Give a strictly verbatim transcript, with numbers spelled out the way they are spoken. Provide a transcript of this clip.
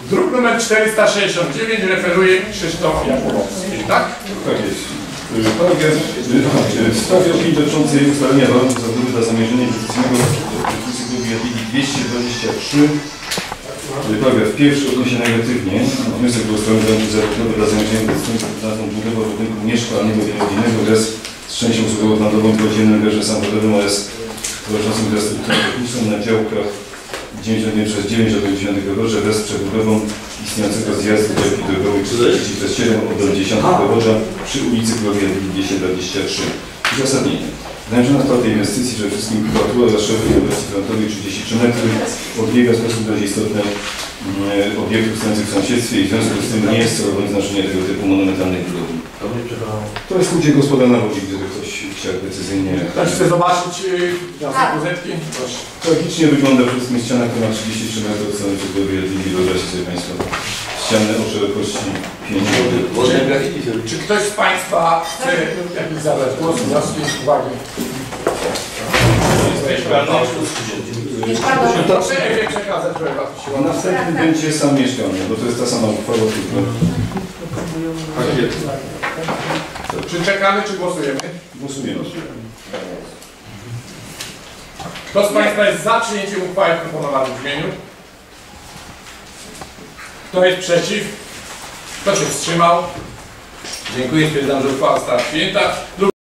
Druk numer czterysta sześćdziesiąt dziewięć referuje Krzysztof Jakubowski, tak? Tak jest. W sprawie opinii dotyczącej ustalenia warunków zabudowy dla zamierzenia inwestycyjnego cyklu Jadwigi dwieście dwadzieścia trzy. Paragraf pierwszy odnosi się negatywnie. Wniosek był ustalony zabudowy dla zamierzenia inwestycyjnego pod nazwą budowa budynku mieszkalnego wielorodzinnego wraz z częścią usługowo-handlową i podziemnym garze samochodowym oraz towarzyszącą infrastrukturą techniczną na działkach dziewięćdziesiąt jeden przez dziewięć od dziewiątej Rogodrza wraz z przebudową istniejącego zjazdu działki drogowej trzydzieści przez siedem od dziesiątej Rogodrza przy ulicy Królowej Jadwigi dwieście dwadzieścia trzy. Uzasadnienie. Zamierzona w tej inwestycji, że wszystkim kubatuła za szerokiej inwestycji frontowej trzydzieści trzy metry odbiega w sposób dość istotny mm, obiektów stojących w sąsiedztwie i w związku z tym nie jest celowe znaczenie tego typu monumentalnej budowli. To jest ludzie gospodarza Łodzi, gdyby ktoś chciał precyzyjnie. Ktoś chce zobaczyć na pozetki? Proszę. Logicznie wygląda przede wszystkim ściana, która ma trzydzieści trzy metry od strony przekrojowej Jadwigi. Wyobraźcie sobie Państwo ścianę o szerokości pięć metrów. Czy, czy ktoś z Państwa chce jakiś zabrać głos, wnioski, uwagi? Proszę nie przekazać, proszę bardzo. Następny będzie sam mieszkanie, bo to jest ta sama uchwała, tylko... Czy czekamy, czy głosujemy? Głosujemy. Kto z Państwa jest za przyjęciem uchwały w proponowanym brzmieniu? Kto jest przeciw? Kto się wstrzymał? Dziękuję, stwierdzam, że uchwała została przyjęta.